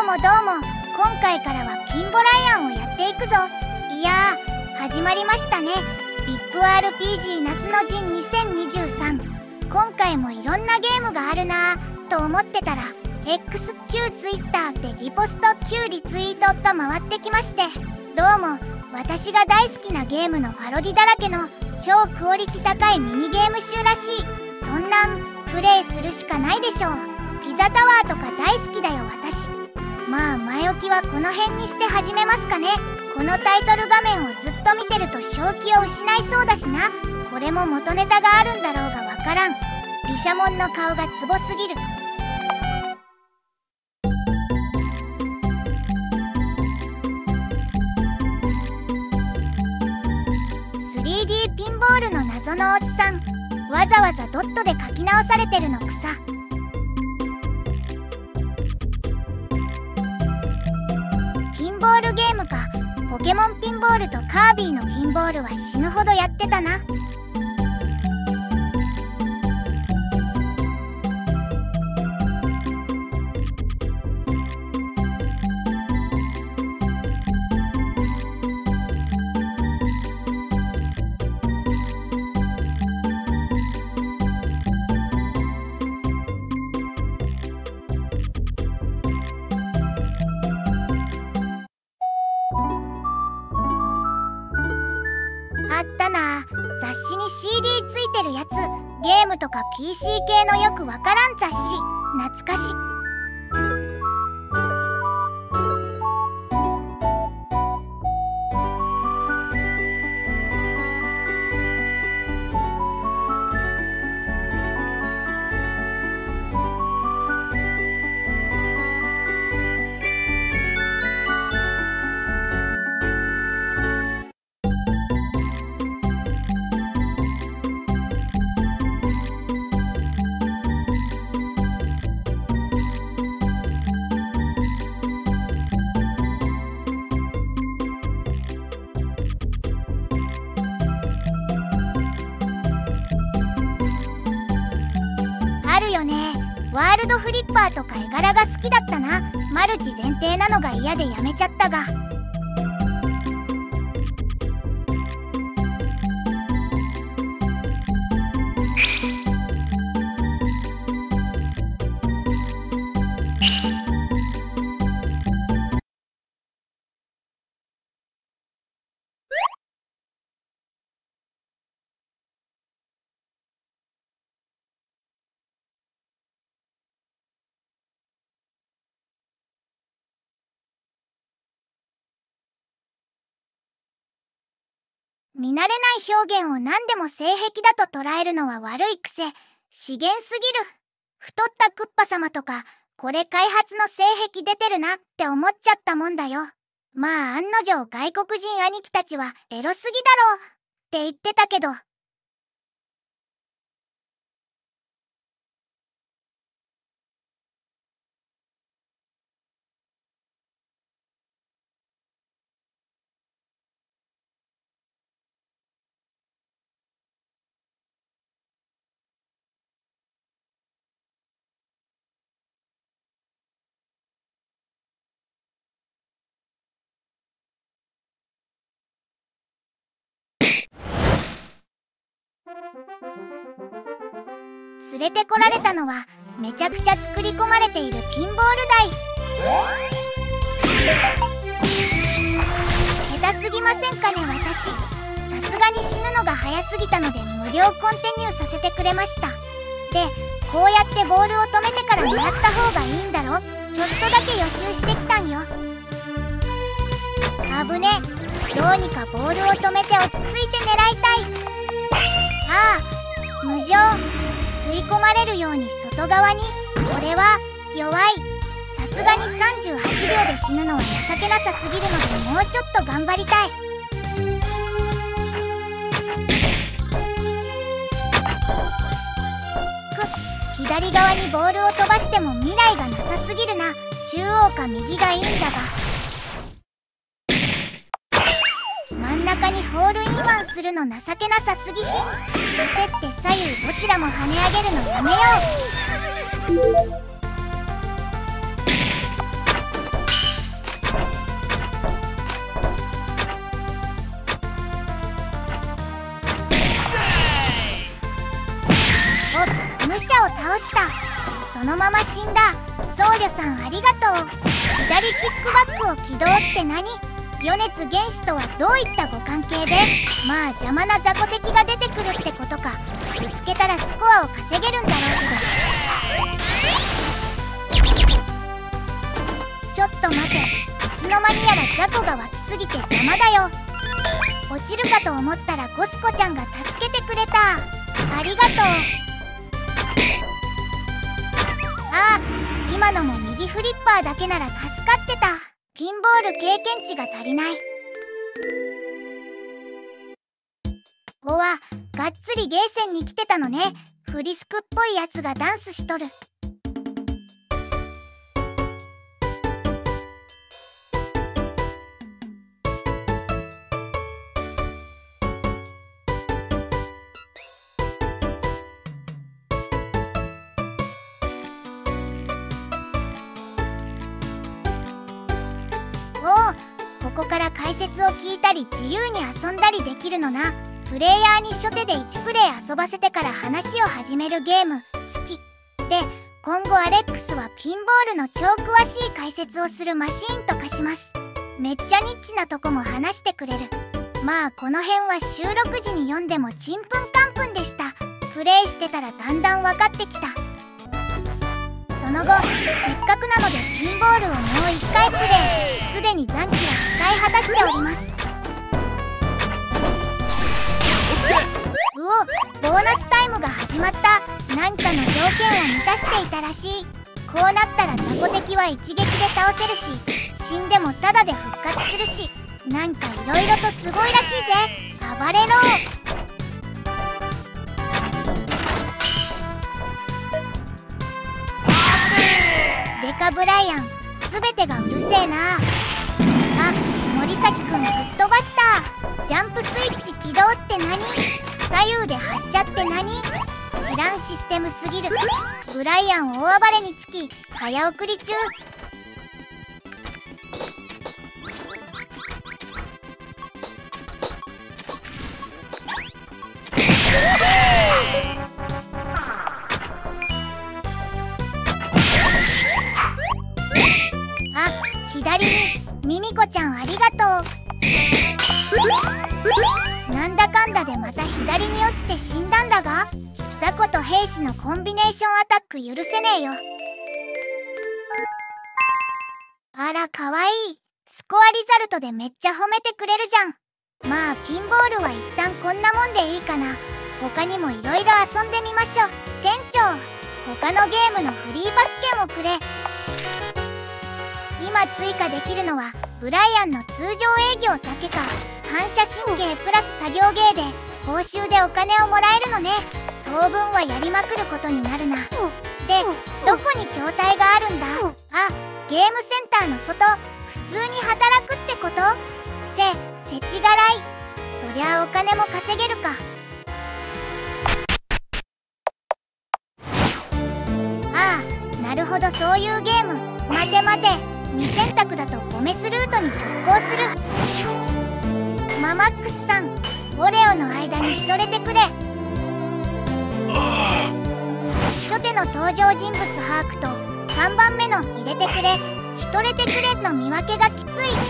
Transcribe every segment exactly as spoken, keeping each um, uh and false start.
もどうも。今回からはピンボライアンをやっていくぞ。いやー、始まりましたね。ブイアイピー アールピージー 夏の陣にせんにじゅうさん。今回もいろんなゲームがあるなーと思ってたら X 旧 Twitter でリポスト旧リツイートと回ってきまして、どうも私が大好きなゲームのパロディだらけの超クオリティ高いミニゲーム集らしい。そんなんプレイするしかないでしょう。ピザタワーとか大好きだよ私。まあ前置きはこの辺にして始めますかね。このタイトル画面をずっと見てると正気を失いそうだしな。これも元ネタがあるんだろうがわからん。毘沙門の顔がツボすぎる。スリーディー ピンボールの謎のおっさん、わざわざドットで書き直されてるのくさ。ピンボールゲームか。ポケモンピンボールとカービィのピンボールは死ぬほどやってたな。あったな、雑誌に シーディー ついてるやつ。ゲームとか ピーシー 系のよくわからん雑誌。懐かし。あるよね。ワールドフリッパーとか絵柄が好きだったな。マルチ前提なのが嫌でやめちゃったが。見慣れない表現を何でも性癖だと捉えるのは悪い癖。資源すぎる。太ったクッパ様とか、これ開発の性癖出てるなって思っちゃったもんだよ。まあ案の定外国人兄貴たちはエロすぎだろうって言ってたけど。連れてこられたのはめちゃくちゃ作り込まれているピンボール台。下手すぎませんかね私。さすがに死ぬのが早すぎたので無料コンテニューさせてくれました。で、こうやってボールを止めてから狙った方がいいんだろ。ちょっとだけ予習してきたんよ。あぶね。どうにかボールを止めて落ち着いて狙いたい。ああ、無情。吸い込まれるように外側に。俺は弱い。さすがにさんじゅうはちびょうで死ぬのは情けなさすぎるのでもうちょっと頑張りたい。くっ、左側にボールを飛ばしても未来がなさすぎるな。中央か右がいいんだが。真ん中にホールインワンするの情けなさすぎひん。焦って左右どちらも跳ね上げるのやめよう。 まま死んだ。僧侶さんありがとう。左キックバックを起動って何？余熱原子とはどういったご関係で？まあ邪魔な雑魚敵が出てくるってことか。ぶつけたらスコアを稼げるんだろうけど。ちょっと待て、いつの間にやら雑魚が湧きすぎて邪魔だよ。落ちるかと思ったらゴスコちゃんが助けてくれた。ありがとう。ああ、今のも右フリッパーだけなら助かってた。ピンボール経験値が足りない。おわ、がっつりゲーセンに来てたのね。フリスクっぽいやつがダンスしとる。ここから解説を聞いたり自由に遊んだりできるのな。プレイヤーに初手でいちプレイ遊ばせてから話を始めるゲーム好きで、今後アレックスはピンボールの超詳しい解説をするマシーンと化します。めっちゃニッチなとこも話してくれる。まあこの辺は収録時に読んでもちんぷんかんぷんでした。プレイしてたらだんだん分かってきた。その後、せっかくなのでピンボールをもういっかいプレイ。すでに残機は使い果たしております。うお、ボーナスタイムが始まった。なんかの条件を満たしていたらしい。こうなったら雑魚敵は一撃で倒せるし、死んでもタダで復活するし、なんかいろいろとすごいらしいぜ。暴れろ。デカブライアン、すべてがうるせえな。あ、森崎くん吹っ飛ばした。ジャンプスイッチ起動って何？左右で発射って何？知らんシステムすぎる。ブライアン大暴れにつき早送り中。あ、左にミミコちゃんありがとう。なんだかんだでまた左に落ちて死んだんだが、雑魚と兵士のコンビネーションアタック許せねえよ。あらかわいい。スコアリザルトでめっちゃ褒めてくれるじゃん。まあピンボールは一旦こんなもんでいいかな。他にもいろいろ遊んでみましょう。店長、他のゲームのフリーパス券をくれ。今追加できるのはブライアンの通常営業だけか。反射神経プラス作業芸で報酬でお金をもらえるのね。当分はやりまくることになるな。で、どこに筐体があるんだ？あ、ゲームセンターの外。普通に働くってこと？せ、せちがらい。そりゃあお金も稼げるか。ああ、なるほど、そういうゲーム。待て待て、に選択だとゴメスルートに直行する。ママックスさん、オレオの間にしとれてくれ。初手の登場人物把握とさんばんめの入れてくれ、しとれてくれの見分けがきつい。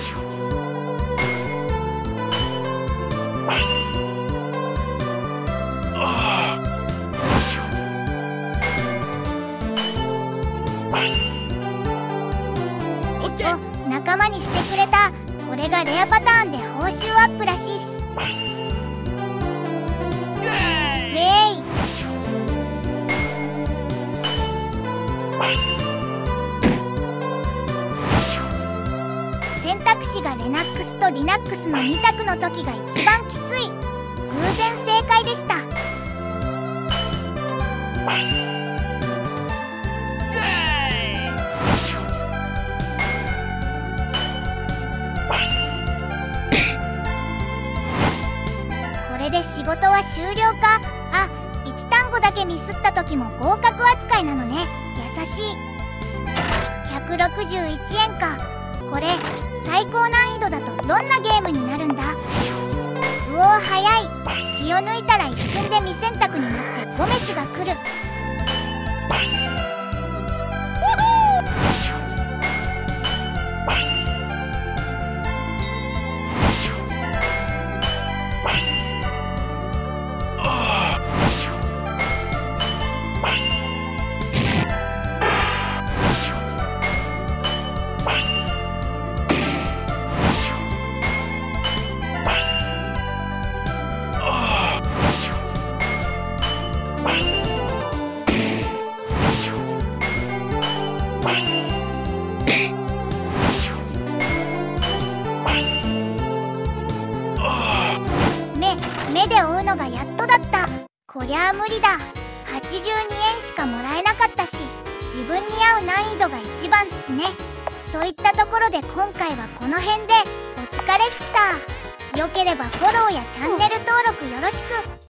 お、仲間にしてくれた。これがレアパターンで報酬アップらしいっす。ウェイ。選択肢がレナックスとリナックスのに択の時が一番きつい。偶然正解でした。これで仕事は終了か。あ、いち単語だけミスった時も合格扱いなのね。優しい。ひゃくろくじゅういちえんか。これ最高難易度だとどんなゲームになるんだ？うおー、早い。気を抜いたら一瞬で未選択になってゴメスが来る。 は無理だ。はちじゅうにえんしかもらえなかったし、自分に合う難易度が一番っすね。といったところで今回はこの辺でお疲れした。よければフォローやチャンネル登録よろしく。